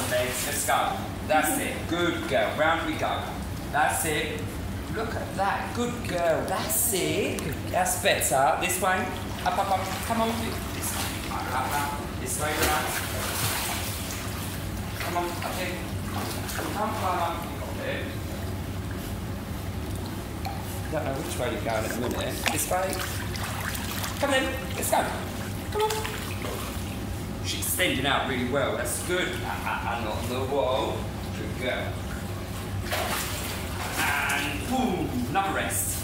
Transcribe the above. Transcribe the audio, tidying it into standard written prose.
legs. Let's go. That's it. Good girl. Round we go. That's it. Look at that. Good girl. That's it. That's better. This way. Up, up, up. Come on. This way. Up, up. This way round. Come on. Up here. Come up. Okay. I don't know which way you're going at the minute. This way. Come in. Let's go. Come on. She's extending out really well. That's good. And on the wall. Good girl. And boom. Another rest.